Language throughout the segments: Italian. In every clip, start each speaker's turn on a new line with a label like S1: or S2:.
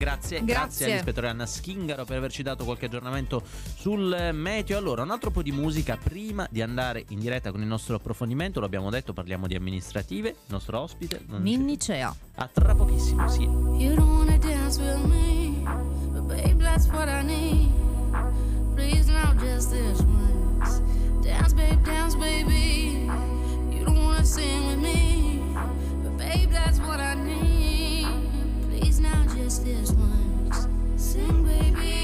S1: Grazie all'ispettore Anna Schingaro per averci dato qualche aggiornamento sul meteo. Allora, un altro po' di musica prima di andare in diretta con il nostro approfondimento. Lo abbiamo detto, parliamo di amministrative. Il nostro ospite
S2: Ninni Cea.
S1: A tra pochissimo, sì.
S3: You don't wanna dance with me, but babe, that's what I need. Please now, just this once. Dance, baby. You don't wanna sing with me, but babe, that's what I need. Please now, just this once. Sing, baby.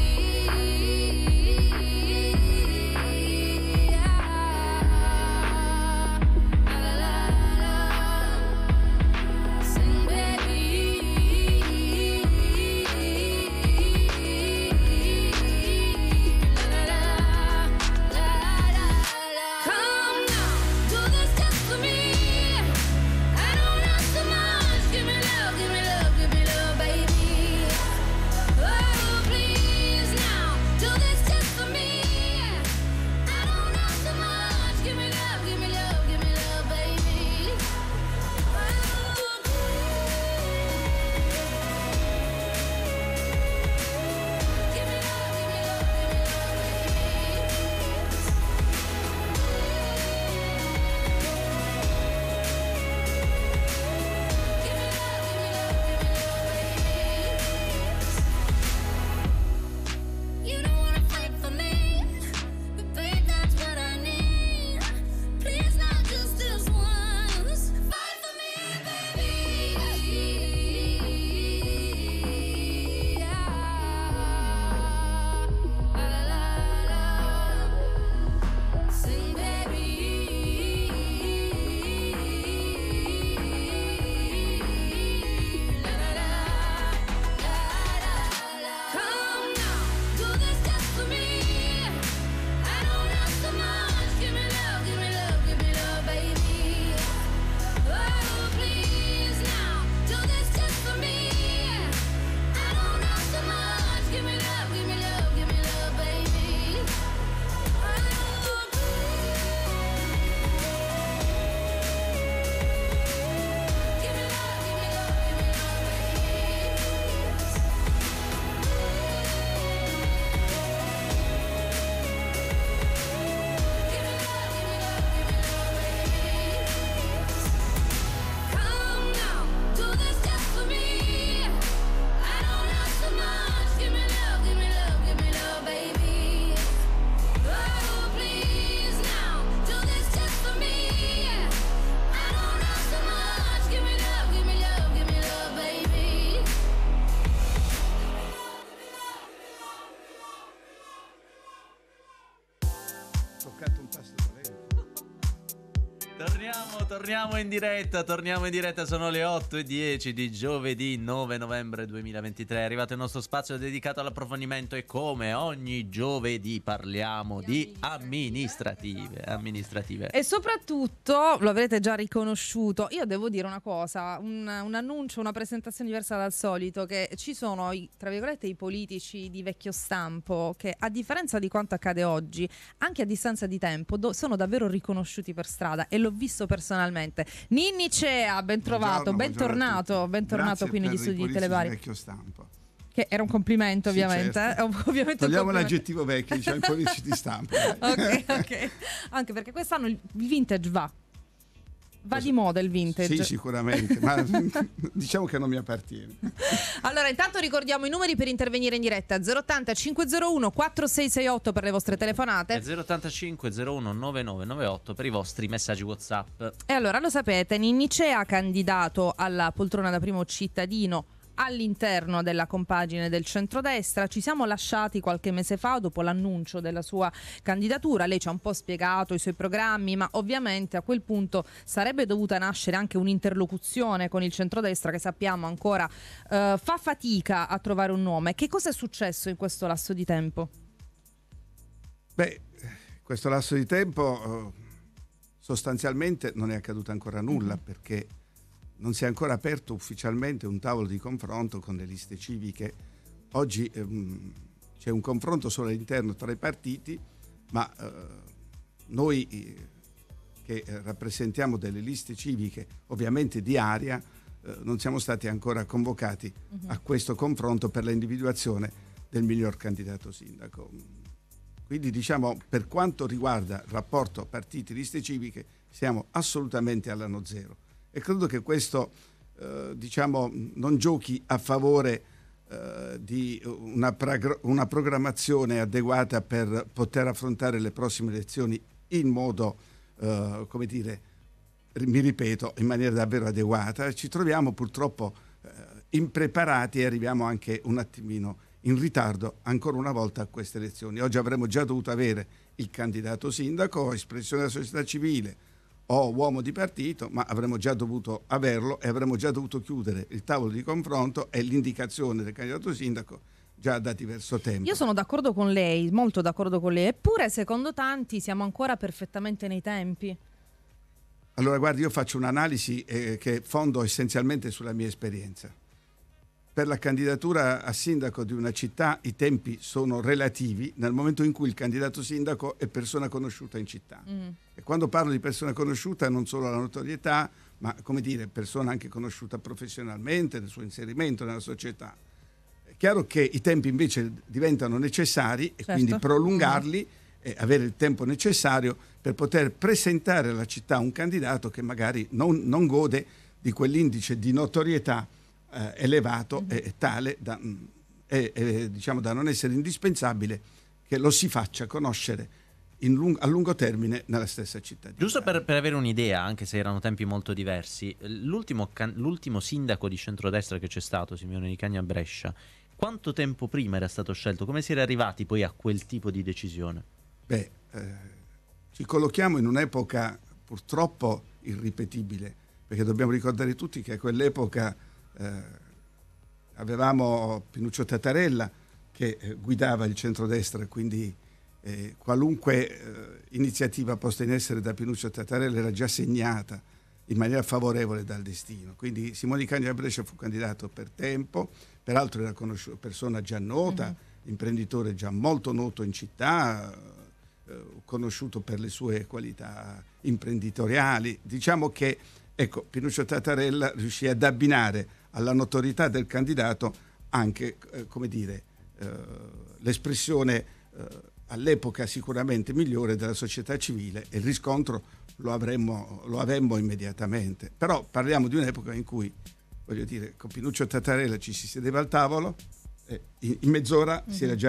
S1: Torniamo in diretta, sono le 8:10 di giovedì 9 novembre 2023. È arrivato il nostro spazio dedicato all'approfondimento e come ogni giovedì parliamo di amministrative.
S2: E soprattutto, lo avrete già riconosciuto, io devo dire una cosa, un annuncio, una presentazione diversa dal solito, che ci sono, tra virgolette, i politici di vecchio stampo che, a differenza di quanto accade oggi, anche a distanza di tempo, sono davvero riconosciuti per strada e l'ho visto personalmente. Ninni Cea, ben trovato, bentornato qui negli studi di Telebari.
S4: Vecchio stampo.
S2: Che era un complimento, ovviamente.
S4: Certo.
S2: Ovviamente
S4: togliamo l'aggettivo vecchio, diciamo i politici di stampo.
S2: ok. Anche perché quest'anno il vintage va di moda, il vintage.
S4: Sì, sicuramente, ma diciamo che non mi appartiene.
S2: Allora, intanto ricordiamo i numeri per intervenire in diretta: 080 501 4668 per le vostre telefonate
S1: e 085 01 9998 per i vostri messaggi WhatsApp.
S2: E allora, lo sapete, Ninni Cea, candidato alla poltrona da primo cittadino all'interno della compagine del centrodestra. Ci siamo lasciati qualche mese fa dopo l'annuncio della sua candidatura. Lei ci ha un po' spiegato i suoi programmi, ma ovviamente a quel punto sarebbe dovuta nascere anche un'interlocuzione con il centrodestra, che sappiamo ancora fa fatica a trovare un nome. Che cosa è successo in questo lasso di tempo?
S4: Beh, questo lasso di tempo sostanzialmente non è accaduto ancora nulla, perché non si è ancora aperto ufficialmente un tavolo di confronto con le liste civiche. Oggi c'è un confronto solo all'interno tra i partiti, ma noi che rappresentiamo delle liste civiche, ovviamente di area, non siamo stati ancora convocati a questo confronto per l'individuazione del miglior candidato sindaco. Quindi diciamo, per quanto riguarda il rapporto partiti liste civiche, siamo assolutamente all'anno zero, e credo che questo diciamo non giochi a favore di una programmazione adeguata per poter affrontare le prossime elezioni in modo, come dire, mi ripeto, in maniera davvero adeguata. Ci troviamo purtroppo impreparati e arriviamo anche un attimino in ritardo ancora una volta a queste elezioni. Oggi avremmo già dovuto avere il candidato sindaco, espressione della società civile o uomo di partito, ma avremmo già dovuto averlo e avremmo già dovuto chiudere il tavolo di confronto e l'indicazione del candidato sindaco già da diverso tempo.
S2: Io sono d'accordo con lei, molto d'accordo con lei, eppure secondo tanti siamo ancora perfettamente nei tempi.
S4: Allora guardi, io faccio un'analisi che fondo essenzialmente sulla mia esperienza. Per la candidatura a sindaco di una città i tempi sono relativi nel momento in cui il candidato sindaco è persona conosciuta in città. E quando parlo di persona conosciuta non solo la notorietà, ma come dire, persona anche conosciuta professionalmente, nel suo inserimento nella società. È chiaro che i tempi invece diventano necessari e quindi prolungarli e avere il tempo necessario per poter presentare alla città un candidato che magari non gode di quell'indice di notorietà elevato e tale da diciamo da non essere indispensabile che lo si faccia conoscere a lungo termine nella stessa città.
S1: Giusto per avere un'idea, anche se erano tempi molto diversi, l'ultimo sindaco di centrodestra che c'è stato, Simeone Di Cagna a Brescia, quanto tempo prima era stato scelto? Come si era arrivati poi a quel tipo di decisione?
S4: Beh, ci collochiamo in un'epoca purtroppo irripetibile, perché dobbiamo ricordare tutti che a quell'epoca avevamo Pinuccio Tatarella che guidava il centrodestra, quindi qualunque iniziativa posta in essere da Pinuccio Tatarella era già segnata in maniera favorevole dal destino. Quindi Simone Di Cagna a Brescia fu candidato per tempo, peraltro era persona già nota, imprenditore già molto noto in città, conosciuto per le sue qualità imprenditoriali. Diciamo che Pinuccio Tatarella riuscì ad abbinare alla notorietà del candidato anche l'espressione all'epoca sicuramente migliore della società civile, e il riscontro lo avemmo immediatamente. Però parliamo di un'epoca in cui, voglio dire, con Pinuccio Tatarella ci si sedeva al tavolo e in mezz'ora si era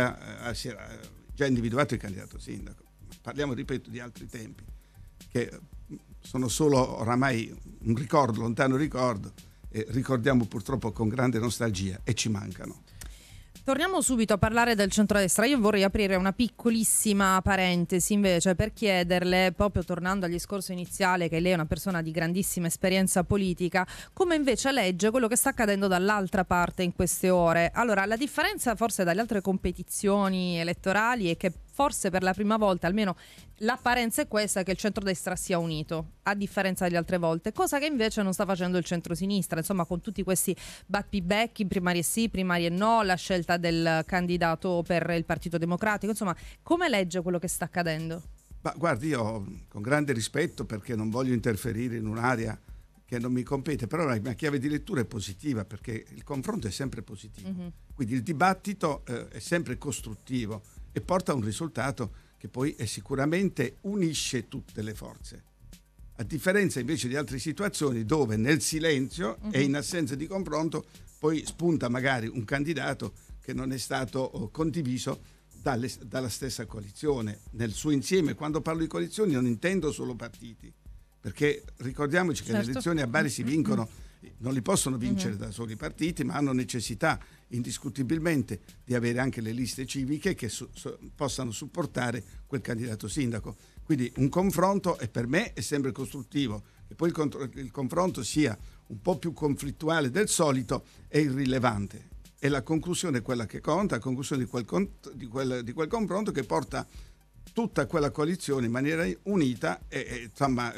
S4: già individuato il candidato sindaco. Parliamo, ripeto, di altri tempi che sono solo oramai un ricordo, lontano ricordo, e ricordiamo purtroppo con grande nostalgia, e ci mancano.
S2: Torniamo subito a parlare del centrodestra. Io vorrei aprire una piccolissima parentesi invece per chiederle, proprio tornando al discorso iniziale, che lei è una persona di grandissima esperienza politica, come invece legge quello che sta accadendo dall'altra parte in queste ore. Allora, la differenza forse dalle altre competizioni elettorali è che forse per la prima volta, almeno l'apparenza è questa, che il centrodestra sia unito, a differenza delle altre volte, cosa che invece non sta facendo il centrosinistra, insomma, con tutti questi battibecchi, primarie sì, primarie no, la scelta del candidato per il Partito Democratico, insomma, come legge quello che sta accadendo?
S4: Ma guardi, io con grande rispetto, perché non voglio interferire in un'area che non mi compete, però la mia chiave di lettura è positiva, perché il confronto è sempre positivo, quindi il dibattito è sempre costruttivo e porta a un risultato che poi sicuramente unisce tutte le forze, a differenza invece di altre situazioni dove nel silenzio e in assenza di confronto poi spunta magari un candidato che non è stato condiviso dalla stessa coalizione nel suo insieme. Quando parlo di coalizioni non intendo solo partiti, perché ricordiamoci che le elezioni a Bari si vincono, non li possono vincere da soli partiti, ma hanno necessità indiscutibilmente di avere anche le liste civiche che possano supportare quel candidato sindaco. Quindi un confronto, e per me è sempre costruttivo. Che poi il confronto sia un po' più conflittuale del solito è irrilevante, e la conclusione è quella che conta, la conclusione di quel confronto che porta tutta quella coalizione in maniera unita e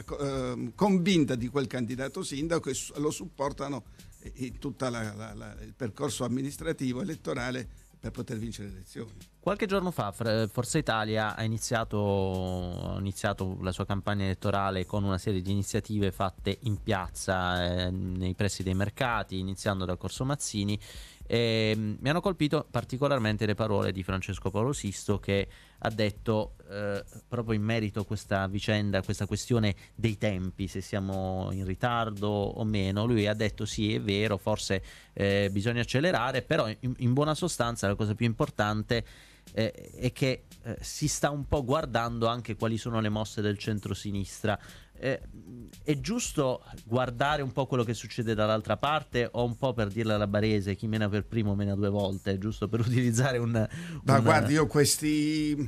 S4: convinta di quel candidato sindaco, e lo supportano in tutto il percorso amministrativo elettorale per poter vincere le elezioni.
S1: Qualche giorno fa Forza Italia ha iniziato la sua campagna elettorale con una serie di iniziative fatte in piazza, nei pressi dei mercati, iniziando da Corso Mazzini. Mi hanno colpito particolarmente le parole di Francesco Paolo Sisto, che ha detto proprio in merito a questa vicenda, questa questione dei tempi, se siamo in ritardo o meno. Lui ha detto sì, è vero, forse bisogna accelerare, però in buona sostanza la cosa più importante è che si sta un po' guardando anche quali sono le mosse del centro-sinistra. È giusto guardare un po' quello che succede dall'altra parte, o un po', per dirla alla barese, chi mena per primo mena due volte, giusto per utilizzare
S4: Ma guardi, io queste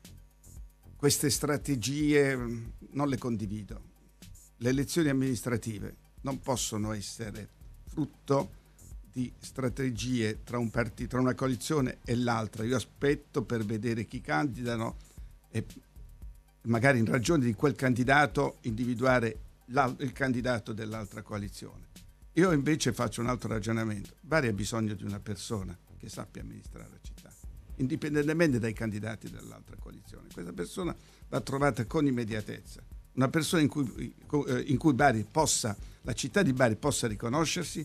S4: strategie non le condivido. Le elezioni amministrative non possono essere frutto di strategie tra un partito, tra una coalizione e l'altra. Io aspetto per vedere chi candidano e magari in ragione di quel candidato individuare il candidato dell'altra coalizione. Io invece faccio un altro ragionamento. Bari ha bisogno di una persona che sappia amministrare la città, indipendentemente dai candidati dell'altra coalizione. Questa persona va trovata con immediatezza, una persona in cui Bari possa, la città di Bari possa riconoscersi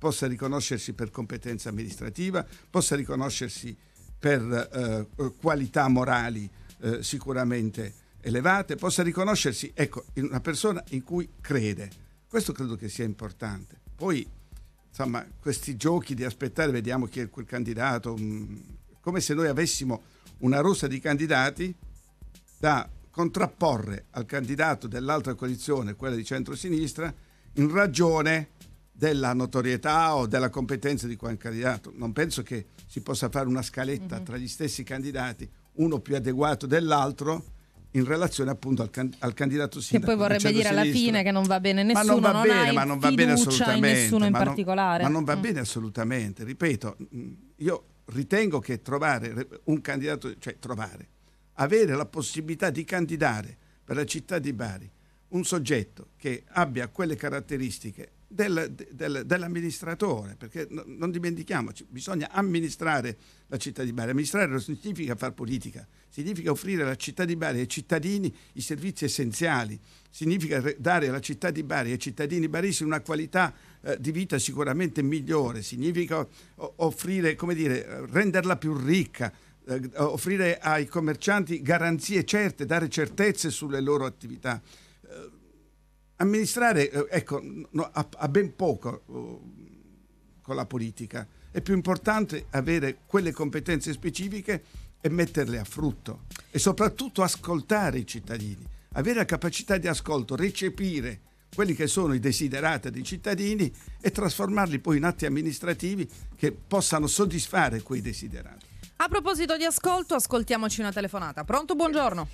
S4: per competenza amministrativa, possa riconoscersi per qualità morali sicuramente elevate, possa riconoscersi, in una persona in cui crede. Questo credo che sia importante. Poi, insomma, questi giochi di aspettare, vediamo chi è quel candidato, come se noi avessimo una rosa di candidati da contrapporre al candidato dell'altra coalizione, quella di centrosinistra, in ragione della notorietà o della competenza di quel candidato. Non penso che si possa fare una scaletta tra gli stessi candidati, uno più adeguato dell'altro, in relazione appunto al candidato sindaco.
S2: Che poi vorrebbe dire alla fine che non va bene nessuno,
S4: ma non va bene assolutamente,
S2: in nessuno in particolare.
S4: Ma non va bene assolutamente, ripeto, io ritengo che trovare un candidato, cioè avere la possibilità di candidare per la città di Bari un soggetto che abbia quelle caratteristiche dell'amministratore, perché non dimentichiamoci, bisogna amministrare la città di Bari. Amministrare non significa far politica, significa offrire alla città di Bari e ai cittadini i servizi essenziali, significa dare alla città di Bari e ai cittadini baresi una qualità di vita sicuramente migliore, significa offrire, renderla più ricca, offrire ai commercianti garanzie certe, dare certezze sulle loro attività. Amministrare ha ben poco con la politica. È più importante avere quelle competenze specifiche e metterle a frutto, e soprattutto ascoltare i cittadini, avere la capacità di ascolto, recepire quelli che sono i desiderati dei cittadini e trasformarli poi in atti amministrativi che possano soddisfare quei desiderati.
S2: A proposito di ascolto, ascoltiamoci una telefonata. Pronto, buongiorno.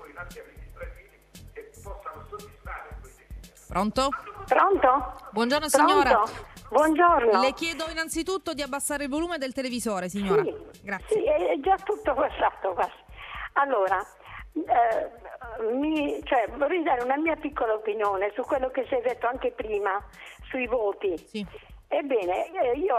S2: Pronto?
S5: Pronto?
S2: Buongiorno signora.
S5: Pronto? Buongiorno.
S2: Le chiedo innanzitutto di abbassare il volume del televisore, signora.
S5: Sì,
S2: grazie.
S5: Sì, è già tutto passato. Allora, vorrei dare una mia piccola opinione su quello che si è detto anche prima, sui voti.
S2: Sì.
S5: Ebbene, io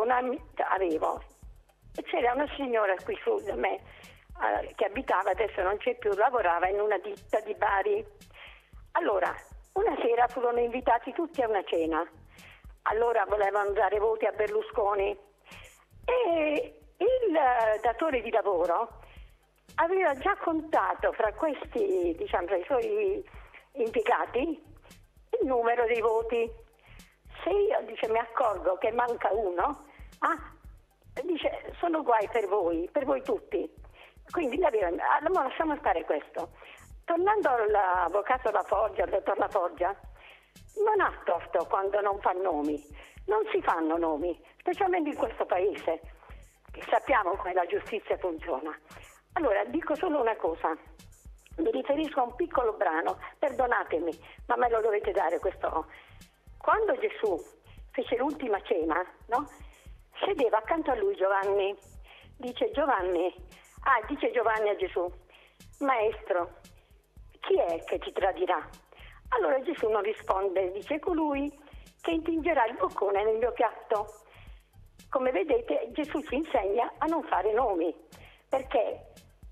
S5: c'era una signora qui su da me che abitava, adesso non c'è più, lavorava in una ditta di Bari. Allora, una sera furono invitati tutti a una cena. Allora volevano dare voti a Berlusconi e il datore di lavoro aveva già contato fra questi, tra i suoi impiegati, il numero dei voti. Se io mi accorgo che manca uno, dice sono guai per voi tutti. Quindi lasciamo stare questo. Tornando all'avvocato La Foggia, al dottor La Foggia, non ha torto quando non fa nomi. Non si fanno nomi, specialmente in questo paese, che sappiamo come la giustizia funziona. Allora, dico solo una cosa. Mi riferisco a un piccolo brano, perdonatemi, ma me lo dovete dare questo. Quando Gesù fece l'ultima cena, no? Sedeva accanto a lui Giovanni. Dice Giovanni a Gesù, Maestro, chi è che ti tradirà? Allora Gesù non risponde, dice colui che intingerà il boccone nel mio piatto. come vedete Gesù ci insegna a non fare nomi, perché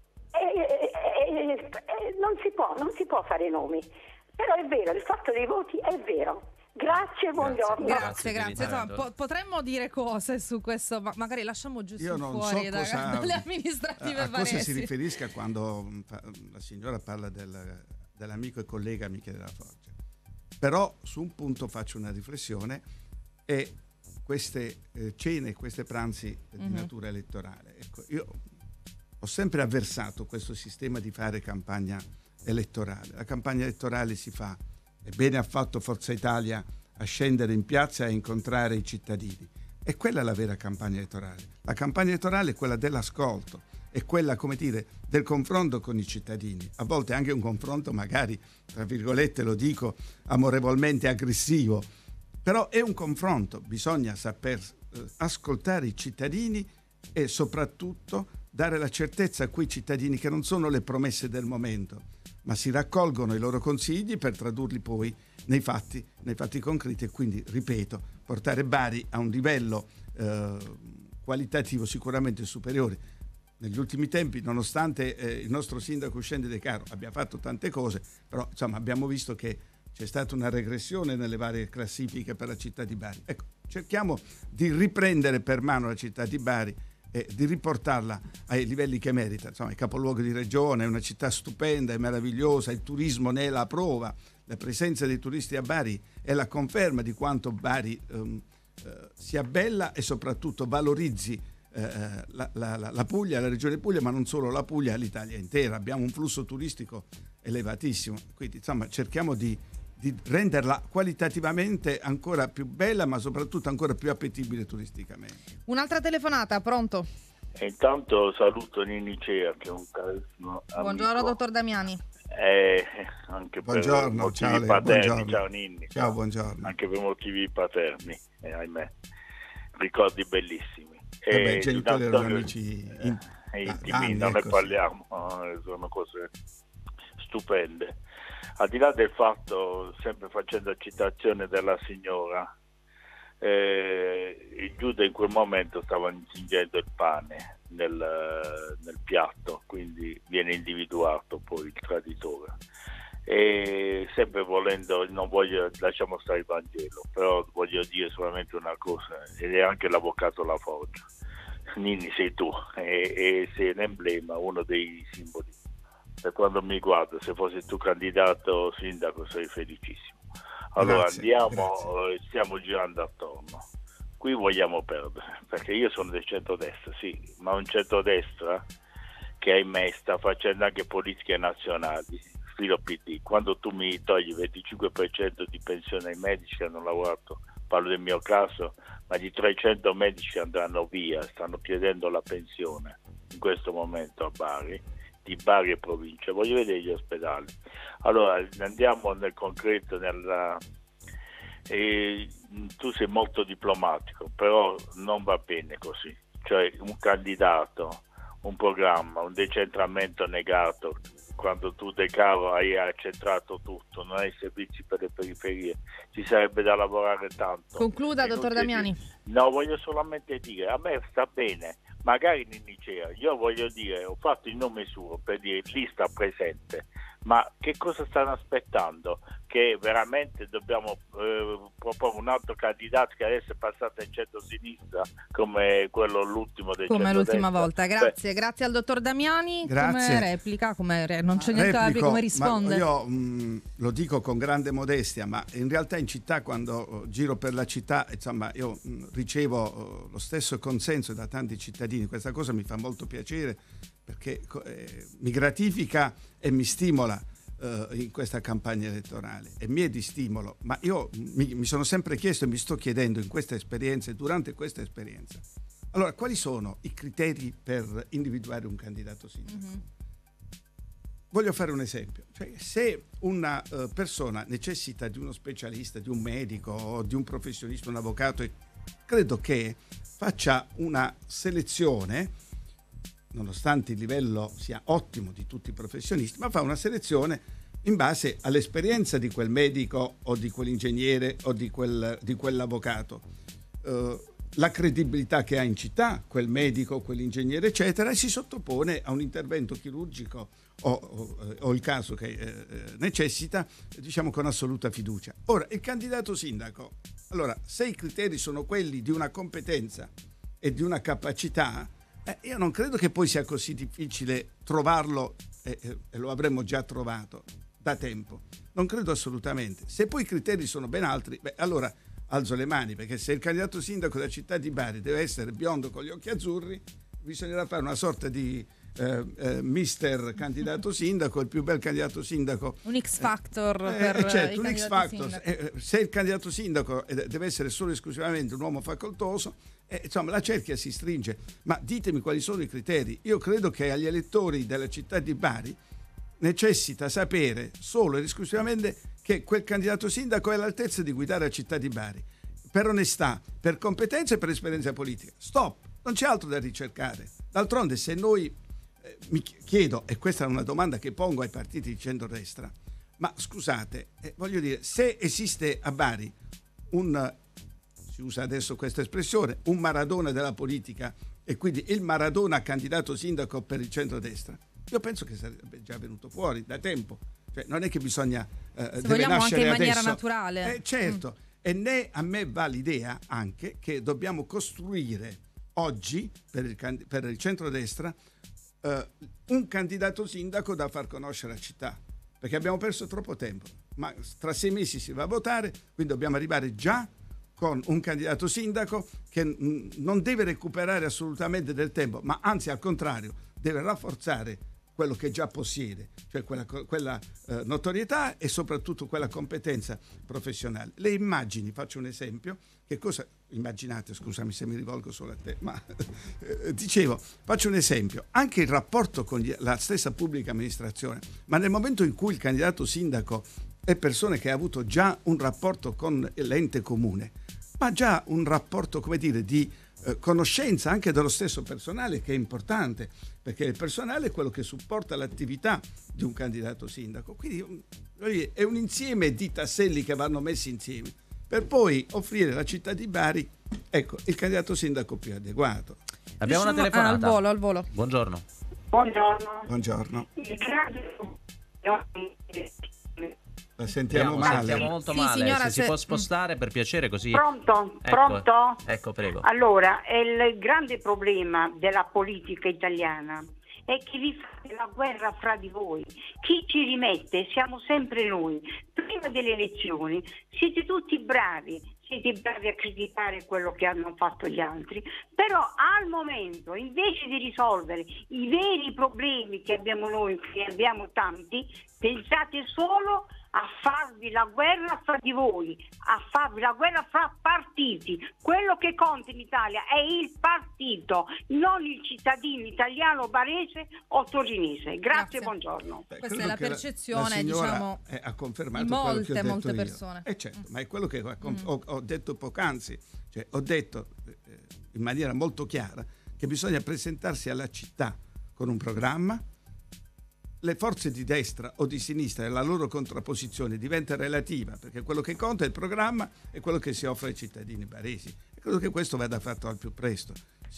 S5: non si può fare nomi. Però è vero, il fatto dei voti è vero. Grazie, buongiorno.
S2: Grazie. Insomma, potremmo dire cose su questo, ma magari lasciamo giusto
S4: Io non
S2: fuori
S4: so
S2: dalle amministrative
S4: a cosa si
S2: Varesi.
S4: riferisca quando la signora parla dell'amico e collega Michele Della Forgia. Però su un punto faccio una riflessione, e queste cene, queste pranzi di natura elettorale. Ecco, io ho sempre avversato questo sistema di fare campagna elettorale. La campagna elettorale si fa, e bene ha fatto Forza Italia a scendere in piazza e a incontrare i cittadini. E quella è la vera campagna elettorale. La campagna elettorale è quella dell'ascolto, è quella, come dire, del confronto con i cittadini. A volte anche un confronto magari, tra virgolette, lo dico amorevolmente, aggressivo. Però è un confronto, bisogna saper ascoltare i cittadini e soprattutto dare la certezza a quei cittadini che non sono le promesse del momento, ma si raccolgono i loro consigli per tradurli poi nei fatti concreti, e quindi, ripeto, portare Bari a un livello qualitativo sicuramente superiore. Negli ultimi tempi, nonostante il nostro sindaco uscente De Caro abbia fatto tante cose, però insomma abbiamo visto che c'è stata una regressione nelle varie classifiche per la città di Bari. Ecco, cerchiamo di riprendere per mano la città di Bari e di riportarla ai livelli che merita. Insomma, è capoluogo di regione, è una città stupenda, è meravigliosa, il turismo ne è la prova. La presenza dei turisti a Bari è la conferma di quanto Bari sia bella e soprattutto valorizzi la Puglia, la regione Puglia, ma non solo la Puglia, l'Italia intera. Abbiamo un flusso turistico elevatissimo, quindi insomma cerchiamo di renderla qualitativamente ancora più bella, ma soprattutto ancora più appetibile turisticamente.
S2: Un'altra telefonata, pronto?
S6: E intanto saluto Ninni Cea, che è un carissimo amico.
S2: Buongiorno dottor Damiani.
S6: Anche
S4: Buongiorno,
S6: per motivi
S4: ciao,
S6: paterni.
S4: buongiorno.
S6: Ciao Ninni.
S4: Ciao, buongiorno.
S6: Anche per motivi paterni, ahimè, ricordi bellissimi.
S4: I genitori erano amici
S6: intimi, non ne parliamo, sono cose stupende. Al di là del fatto, sempre facendo citazione della signora, il Giuda in quel momento stava intingendo il pane nel piatto, quindi viene individuato poi il traditore. E sempre volendo, non voglio, lasciamo stare il Vangelo, però voglio dire solamente una cosa, ed è anche l'avvocato La Forgia. Ninni, sei tu, e sei l'emblema, uno dei simboli. E quando mi guardo, se fossi tu candidato sindaco, sarei felicissimo. Allora
S4: Grazie.
S6: stiamo girando attorno. Qui vogliamo perdere, perché io sono del centrodestra, sì, ma un centrodestra che ahimè sta facendo anche politiche nazionali, filo PD. Quando tu mi togli il 25% di pensione ai medici che hanno lavorato, parlo del mio caso, ma di 300 medici andranno via, stanno chiedendo la pensione in questo momento a Bari, di Bari e provincia. Voglio vedere gli ospedali. Allora andiamo nel concreto, tu sei molto diplomatico, però non va bene così, cioè un candidato, un programma, un decentramento negato. Quando tu De Caro hai accentrato tutto, non hai servizi per le periferie, ci sarebbe da lavorare tanto.
S2: Concluda, dottor Damiani.
S6: No, voglio solamente dire, a me sta bene, magari Ninni Cea, io voglio dire, ho fatto il nome suo per dire lista presente, ma che cosa stanno aspettando? Che veramente dobbiamo proporre un altro candidato che adesso è passato in centro-sinistra come quello l'ultimo del
S2: come l'ultima
S6: centrodestra?
S2: volta. Grazie al dottor Damiani.
S4: Grazie.
S2: Come replica, non c'è niente da dire, come risponde?
S4: Io lo dico con grande modestia, ma in realtà in città, quando giro per la città, insomma, io ricevo lo stesso consenso da tanti cittadini. Questa cosa mi fa molto piacere, perché mi gratifica e mi stimola in questa campagna elettorale, e mi è di stimolo. Ma io mi sono sempre chiesto e mi sto chiedendo in questa esperienza e durante questa esperienza, allora, quali sono i criteri per individuare un candidato sindaco? Voglio fare un esempio. Cioè, se una persona necessita di uno specialista, di un medico o di un professionista, un avvocato, credo che faccia una selezione, nonostante il livello sia ottimo di tutti i professionisti, ma fa una selezione in base all'esperienza di quel medico o di quell'ingegnere o di quell'avvocato. la credibilità che ha in città, quel quell'ingegnere, eccetera, e si sottopone a un intervento chirurgico o il caso che necessita, diciamo, con assoluta fiducia. Ora, il candidato sindaco, allora, se i criteri sono quelli di una competenza e di una capacità, io non credo che poi sia così difficile trovarlo, e lo avremmo già trovato da tempo. Non credo assolutamente. Se poi i criteri sono ben altri, allora alzo le mani, perché se il candidato sindaco della città di Bari deve essere biondo con gli occhi azzurri, bisognerà fare una sorta di mister candidato sindaco, il più bel candidato sindaco,
S2: un X Factor per
S4: certo,
S2: i
S4: un X Factor. Se il candidato sindaco deve essere solo e esclusivamente un uomo facoltoso, insomma la cerchia si stringe. Ma ditemi quali sono i criteri. Io credo che agli elettori della città di Bari necessita sapere solo ed esclusivamente che quel candidato sindaco è all'altezza di guidare la città di Bari, per onestà, per competenza e per esperienza politica. Stop, non c'è altro da ricercare. D'altronde, se noi mi chiedo, e questa è una domanda che pongo ai partiti di centrodestra, ma scusate, voglio dire, se esiste a Bari si usa adesso questa espressione, un Maradona della politica, e quindi il Maradona candidato sindaco per il centrodestra, io penso che sarebbe già venuto fuori da tempo. Cioè, non è che bisogna
S2: se vogliamo anche in maniera
S4: adesso.
S2: naturale.
S4: Certo. E né a me va l'idea anche che dobbiamo costruire oggi per il centrodestra un candidato sindaco da far conoscere la città, perché abbiamo perso troppo tempo. Ma tra 6 mesi si va a votare, quindi dobbiamo arrivare già con un candidato sindaco che non deve recuperare assolutamente del tempo, ma anzi al contrario deve rafforzare quello che già possiede, cioè quella notorietà e soprattutto quella competenza professionale. Le immagini, faccio un esempio, che cosa immaginate, scusami se mi rivolgo solo a te, ma dicevo, faccio un esempio, anche il rapporto con la stessa pubblica amministrazione, ma nel momento in cui il candidato sindaco è persona che ha avuto già un rapporto con l'ente comune, ma già un rapporto, come dire, di conoscenza anche dello stesso personale, che è importante, perché il personale è quello che supporta l'attività di un candidato sindaco. Quindi è un insieme di tasselli che vanno messi insieme per poi offrire alla città di Bari, ecco, il candidato sindaco più adeguato.
S1: Abbiamo una telefonata.
S2: Al volo.
S1: Buongiorno.
S4: Buongiorno. La sentiamo male.
S1: Sentiamo molto
S2: Sì,
S1: male.
S2: signora,
S1: se si può spostare, per piacere, così.
S7: Pronto?
S1: Ecco,
S7: Pronto?
S1: Ecco, prego.
S7: Allora, il grande problema della politica italiana è che vi fate la guerra fra di voi. Chi ci rimette siamo sempre noi. Prima delle elezioni siete tutti bravi a criticare quello che hanno fatto gli altri, però al momento, invece di risolvere i veri problemi che abbiamo noi, che abbiamo tanti, pensate solo a farvi la guerra fra di voi, a farvi la guerra fra partiti. Quello che conta in Italia è il partito, non il cittadino italiano, barese o torinese. Grazie. Buongiorno.
S2: Questa è la percezione, diciamo,
S4: ha confermato
S2: di molte
S4: io.
S2: persone.
S4: Certo, ma è quello che ho detto poc'anzi, cioè ho detto in maniera molto chiara che bisogna presentarsi alla città con un programma. Le forze di destra o di sinistra e la loro contrapposizione diventa relativa, perché quello che conta è il programma e quello che si offre ai cittadini baresi. E credo che questo vada fatto al più presto.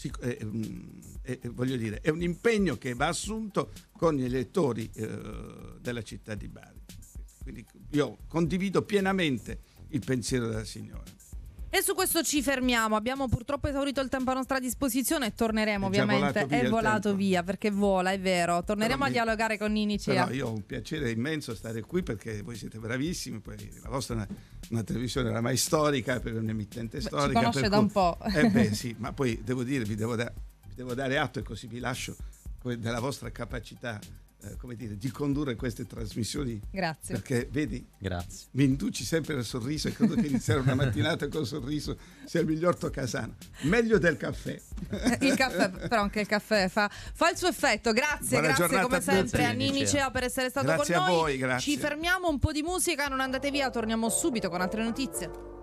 S4: Voglio dire, è un impegno che va assunto con gli elettori della città di Bari. Quindi io condivido pienamente il pensiero della signora.
S2: E su questo ci fermiamo. Abbiamo purtroppo esaurito il tempo a nostra disposizione e torneremo, ovviamente. È volato via, perché vola, è vero. Torneremo a dialogare con Ninni Cea.
S4: Però io ho un piacere immenso stare qui, perché voi siete bravissimi. Poi la vostra è una televisione oramai storica, per un'emittente storica.
S2: Ci conosce da un po'.
S4: Sì, ma poi devo dire, vi devo dare atto, e così vi lascio, della vostra capacità come dire, di condurre queste trasmissioni.
S2: Grazie.
S4: Perché vedi,
S1: grazie,
S4: mi induci sempre al sorriso, e credo che iniziare una mattinata col sorriso sia il miglior toccasana, meglio del caffè.
S2: Il caffè, però anche il caffè fa il suo effetto. Grazie come sempre a Ninni Cea per essere stato
S4: grazie
S2: con noi.
S4: A voi, grazie.
S2: Ci fermiamo, un po' di musica, non andate via, torniamo subito con altre notizie.